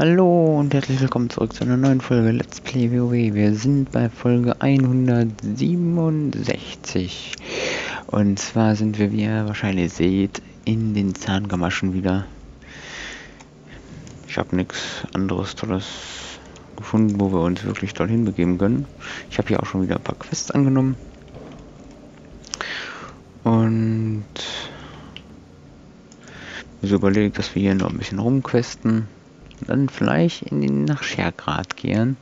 Hallo und herzlich willkommen zurück zu einer neuen Folge Let's Play WoW. Wir sind bei Folge 167. Und zwar sind wir, wie ihr wahrscheinlich seht, in den Zahngamaschen wieder. Ich habe nichts anderes Tolles gefunden, wo wir uns wirklich dorthin begeben können. Ich habe hier auch schon wieder ein paar Quests angenommen. Und so überlegt, dass wir hier noch ein bisschen rumquesten. Dann vielleicht nach Schergrad gehen.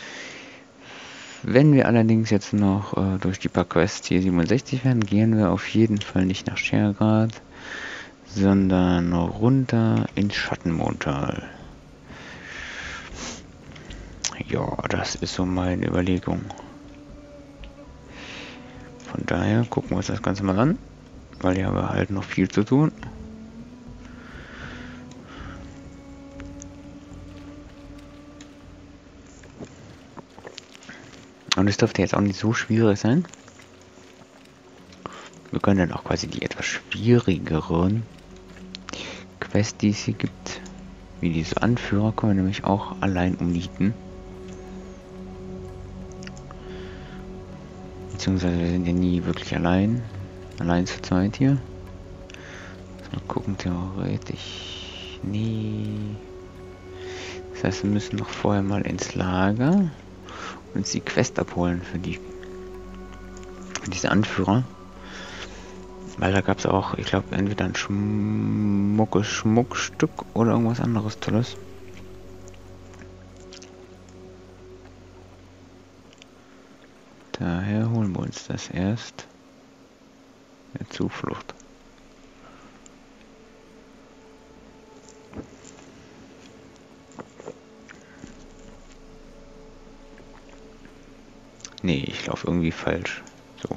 Wenn wir allerdings jetzt noch durch die paar Quests hier 67 werden, gehen wir auf jeden Fall nicht nach Schergrad, sondern runter ins Schattenmondtal. Ja, das ist so meine Überlegung. Von daher gucken wir uns das Ganze mal an, weil hier haben wir halt noch viel zu tun. Und es dürfte jetzt auch nicht so schwierig sein. Wir können dann auch quasi die etwas schwierigeren Quests, die es hier gibt, wie diese Anführer, können wir nämlich auch allein umnieten. Beziehungsweise wir sind ja nie wirklich allein zu zweit hier. Mal gucken, theoretisch. Nee. Das heißt, wir müssen noch vorher mal ins Lager uns die Quest abholen für diese Anführer. Weil da gab es auch, ich glaube, entweder ein Schmuckstück oder irgendwas anderes Tolles. Daher holen wir uns das erst. Eine Zuflucht. Nee, ich laufe irgendwie falsch. So.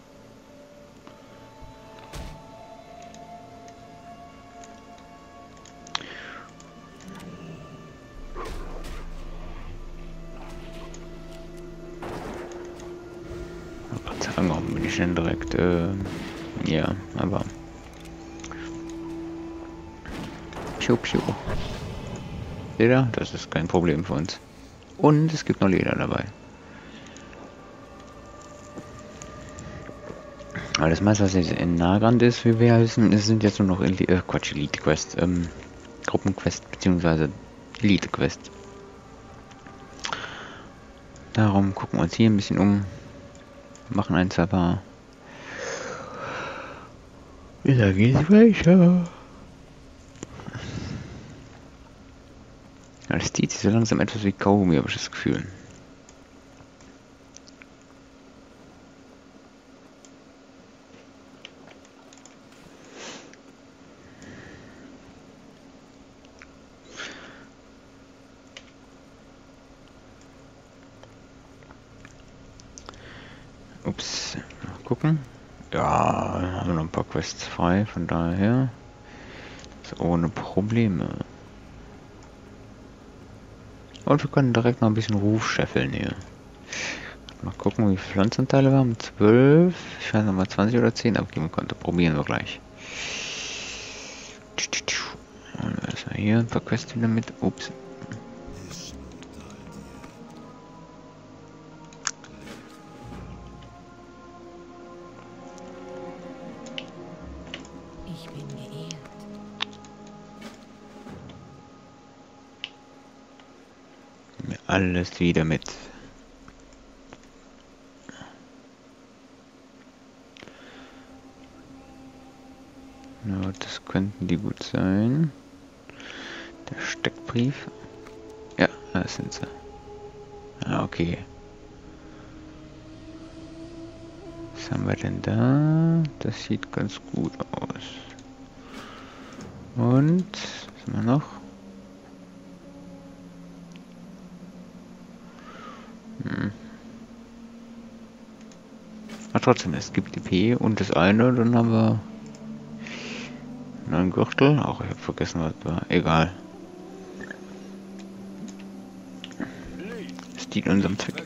Gott sei Dank bin ich dann direkt, ja, aber. Piu, piu. Leder, das ist kein Problem für uns. Und es gibt noch Leder dabei. Aber das meiste, was jetzt in Nagrand ist, wie wir wissen, es sind jetzt nur noch Elite-Quest, Gruppenquest bzw. Elite-Quest. Darum gucken wir uns hier ein bisschen um, machen ein, zwei paar. Da geht's weiter. Ja, das zieht sich so langsam etwas wie Kaugummi, habe ich das Gefühl. Ups, mal gucken. Ja, haben wir noch ein paar Quests frei, von daher ist ohne Probleme. Und wir können direkt noch ein bisschen Ruf scheffeln hier. Mal gucken, wie viele Pflanzenteile wir haben. 12. Ich weiß nicht, ob man 20 oder 10 abgeben konnte. Probieren wir gleich. Und erstmal hier ein paar Quests wieder mit. Ups. Ich bin geehrt. Alles wieder mit. Ja, das könnten die gut sein. Der Steckbrief. Ja, da sind sie. Ah, okay. Was haben wir denn da? Das sieht ganz gut aus. Und was haben wir noch? Ach, trotzdem, es gibt die P und das eine, dann haben wir einen Gürtel. Auch ich habe vergessen, was war. Egal. Es dient unserem Zweck.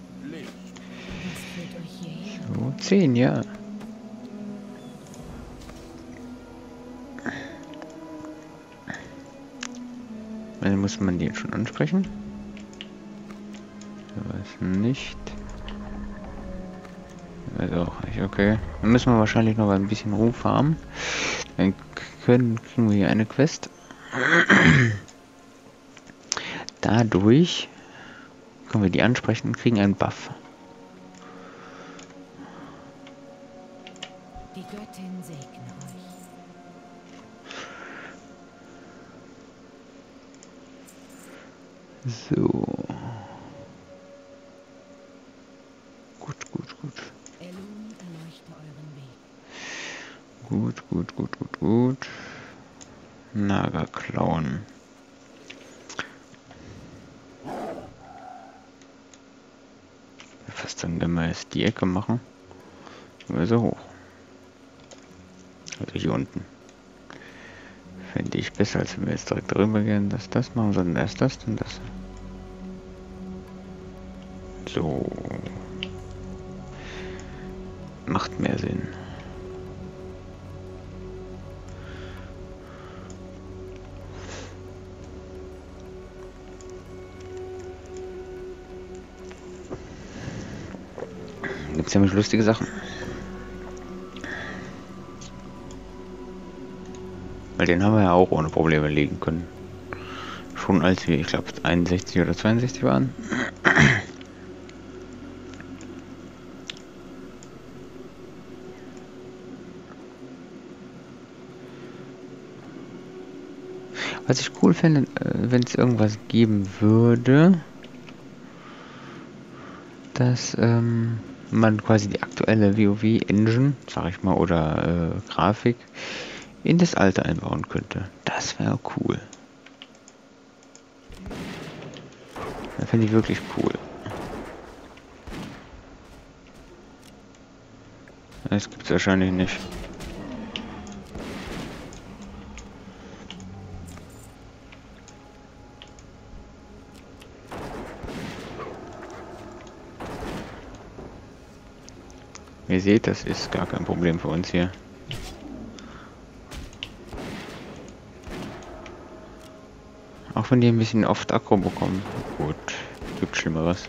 So, 10, ja. muss man den schon ansprechen? Ich weiß nicht. Ich weiß auch nicht, okay. Dann müssen wir wahrscheinlich noch ein bisschen Ruf haben. Dann kriegen wir hier eine Quest. Dadurch können wir die ansprechen und kriegen einen Buff. Die Göttin segne euch. So. Gut. Elun erleuchte euren Weg. Gut. Nagerklauen. Fast dann, wenn wir jetzt die Ecke machen, gehen wir so hoch. Also hier unten. Fände ich besser, als wenn wir jetzt direkt drüber gehen, dass das machen, sondern erst das, dann das. So. Macht mehr Sinn. Gibt es nämlich lustige Sachen. Weil den haben wir ja auch ohne Probleme legen können. Schon als wir, ich glaube, 61 oder 62 waren. Was ich cool fände, wenn es irgendwas geben würde, dass man quasi die aktuelle WoW-Engine, sag ich mal, oder Grafik in das alte einbauen könnte. Das wäre cool. Das finde ich wirklich cool. Das gibt es wahrscheinlich nicht. Ihr seht, das ist gar kein Problem für uns hier. Auch wenn die ein bisschen oft Aggro bekommen. Gut, gibt Schlimmeres.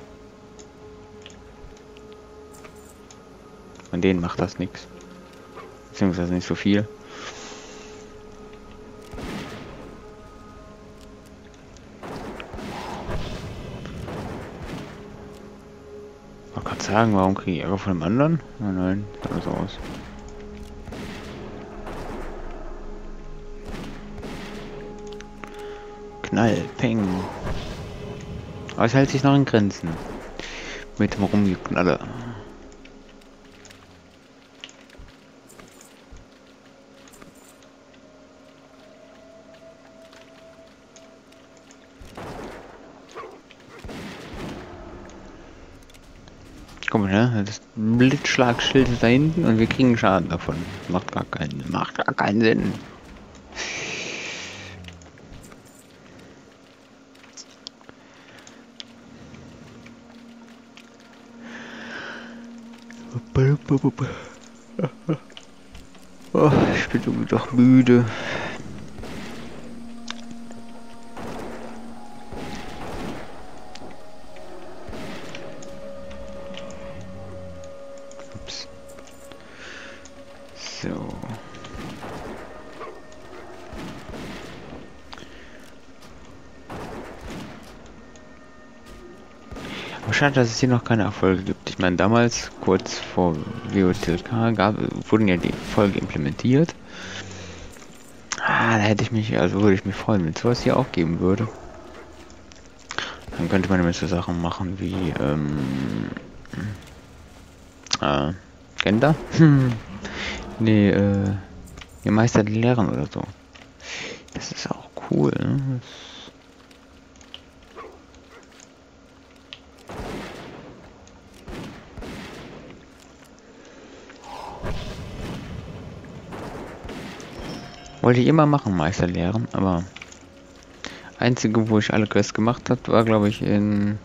Von denen macht das nichts. Beziehungsweise nicht so viel. Ich wollte gerade sagen, warum kriege ich Ärger von dem anderen? Oh nein, sieht alles aus. Knall, Peng. Aber es hält sich noch in Grenzen. Mit dem Rumgeknalle. Guck mal, ne? Das Blitzschlagschild ist da hinten und wir kriegen Schaden davon. Macht gar keinen Sinn. Oh, ich bin irgendwie doch müde. Ups. So. Aber schade, dass es hier noch keine Erfolge gibt. Ich meine, damals, kurz vor WoTLK, wurden ja die Folge implementiert. Da hätte ich mich, also würde ich mich freuen, wenn es sowas hier auch geben würde. Dann könnte man nämlich so Sachen machen wie, Gender? Nee, ihr Meister lehren oder so. Das ist auch cool, ne? Wollte ich immer machen, Meister lehren, aber einzige, wo ich alle Quests gemacht habe, war glaube ich in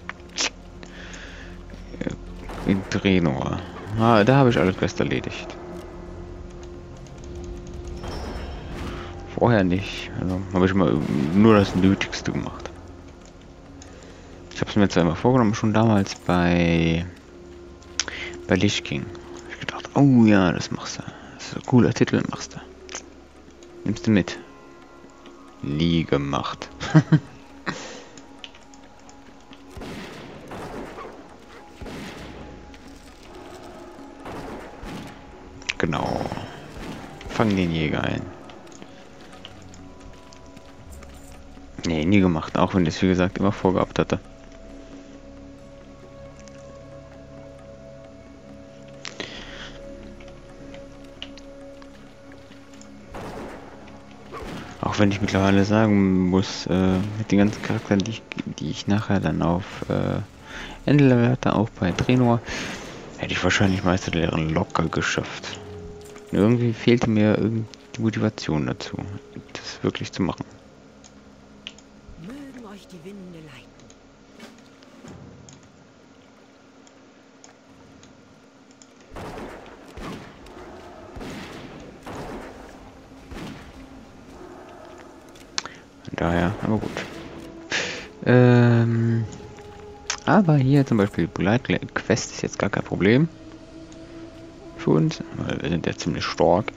Draenor. Da habe ich alle Quests erledigt. vorher nicht. Also habe ich mal nur das Nötigste gemacht. Ich habe es mir zwar immer vorgenommen, schon damals bei Lich King. Ich gedacht, oh ja, das machst du. Das ist ein cooler Titel, machst du. Nimmst du mit. Nie gemacht. Genau. Fang den Jäger ein. Nee, nie gemacht, auch wenn ich es wie gesagt immer vorgehabt hatte. Auch wenn ich mittlerweile sagen muss, mit den ganzen Charakteren, die ich nachher dann auf Ende Level hatte, auch bei Draenor, hätte ich wahrscheinlich Meisterlehrerin locker geschafft. Und irgendwie fehlte mir die Motivation dazu, das wirklich zu machen. Mögen euch die Winde leiten. Daher, aber gut. Aber hier zum Beispiel Begleitquest ist jetzt gar kein Problem für uns, weil wir sind ja ziemlich stark.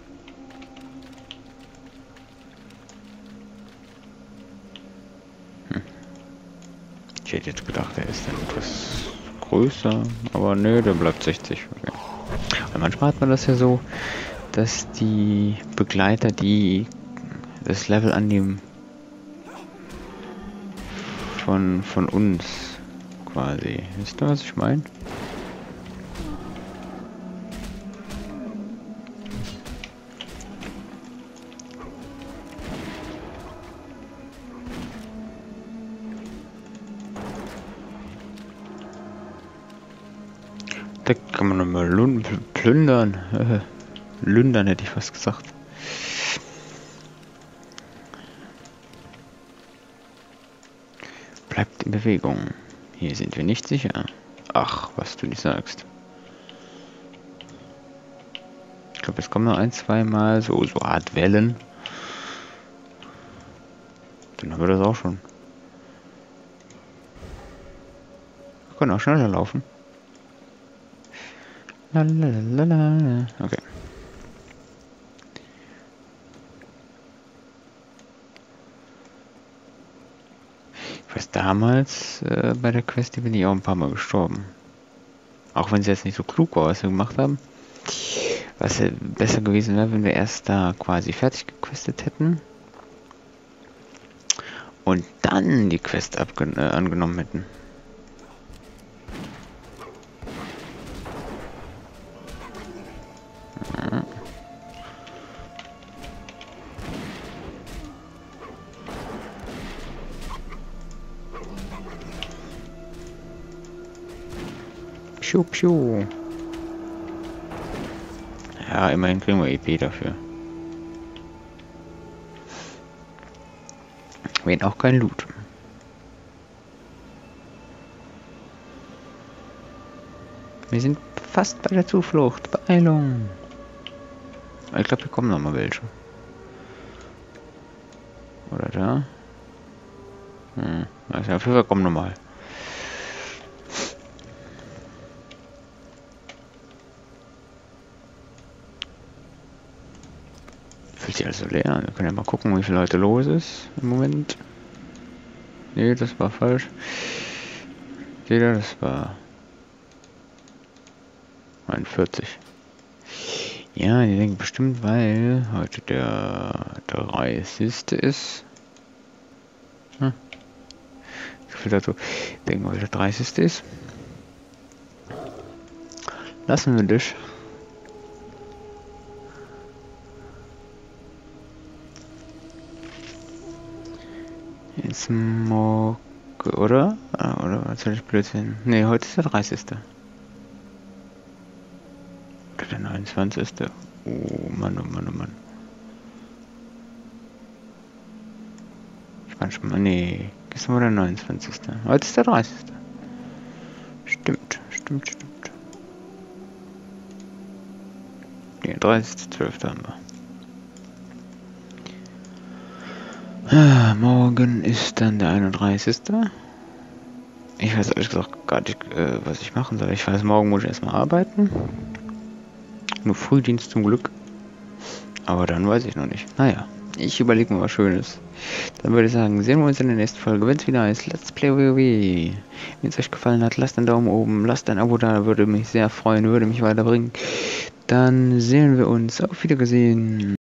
Ich hätte jetzt gedacht, er ist dann etwas größer, aber nö, der bleibt 60. Okay. Weil manchmal hat man das ja so, dass die Begleiter, die das Level annehmen, von uns quasi. Wisst ihr, was ich meine? Da kann man nochmal plündern. Lündern hätte ich fast gesagt. Bleibt in Bewegung. Hier sind wir nicht sicher. Ach, was du nicht sagst. Ich glaube, es kommen noch ein, zwei Mal so Art Wellen. Dann haben wir das auch schon. Wir können auch schneller laufen. Lalalala. Okay. Ich weiß, damals bei der Quest, die bin ich auch ein paar Mal gestorben. Auch wenn sie jetzt nicht so klug war, was wir gemacht haben. Was besser gewesen wäre, wenn wir erst da quasi fertig gequestet hätten. Und dann die Quest angenommen hätten. Piu, piu. Ja, immerhin kriegen wir EP dafür. Wenn auch kein Loot. Wir sind fast bei der Zuflucht. Beeilung. Ich glaube, hier kommen noch mal welche. Oder da? Also auf jeden Fall kommen noch mal. Fühlt sich also leer. Wir können ja mal gucken, wie viele Leute los ist im Moment. Nee, das war falsch. Jeder, das war 41. Ja, die denken bestimmt, weil heute der 30. ist. Hm. Ich will dazu denken, weil der 30. ist. Lassen wir dich. Jetzt morgen, oder? Oder was soll ich Blödsinn? Ne, heute ist der 30. Oder der 29. Oh Mann, oh Mann, oh Mann. Ich kann schon mal, nee, gestern war der 29. Heute ist der 30. Stimmt. Den 30.12. haben wir. Morgen ist dann der 31. Ich weiß ehrlich gesagt gar nicht, was ich machen soll. Ich weiß, morgen muss ich erstmal arbeiten. Nur Frühdienst zum Glück. Aber dann weiß ich noch nicht. Naja, ich überlege mir was Schönes. Dann würde ich sagen, sehen wir uns in der nächsten Folge, wenn es wieder heißt Let's Play WoW. Wenn es euch gefallen hat, lasst einen Daumen oben, lasst ein Abo da, würde mich sehr freuen, würde mich weiterbringen. Dann sehen wir uns. Auf Wiedersehen.